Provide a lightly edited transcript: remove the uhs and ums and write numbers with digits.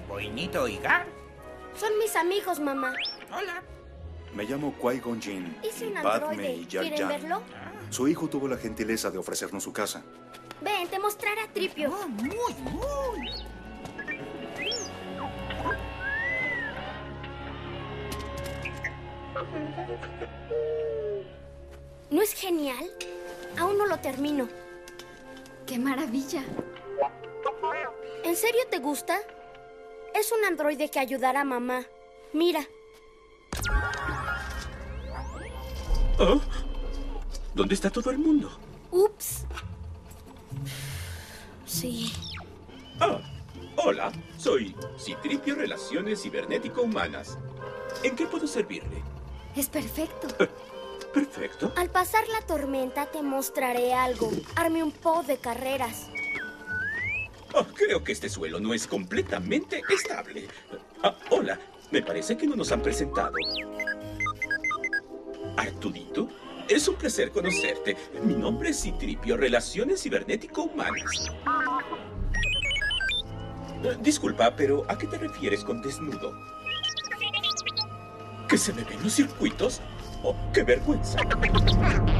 Boinito y Gar. Son mis amigos, mamá. Hola. Me llamo Qui-Gon Jinn. Hice un Padme androide. y Jar ¿Quieren Jar. verlo? Su hijo tuvo la gentileza de ofrecernos su casa. Ven, te mostraré a Tripio. Oh, muy. ¿No es genial? Aún no lo termino. ¡Qué maravilla! ¿En serio te gusta? Es un androide que ayudará a mamá. Mira. ¿Oh? ¿Dónde está todo el mundo? Ups. Sí. Ah, hola. Soy C-3PO Relaciones Cibernético-Humanas. ¿En qué puedo servirle? Es perfecto. Perfecto. Al pasar la tormenta te mostraré algo. Arme un pod de carreras. Oh, creo que este suelo no es completamente estable. Ah, hola. Me parece que no nos han presentado. Arturito, es un placer conocerte. Mi nombre es C-3PO Relaciones Cibernético-Humanas. Disculpa, pero ¿a qué te refieres con desnudo? ¿Que se me ven los circuitos? ¡Oh, qué vergüenza!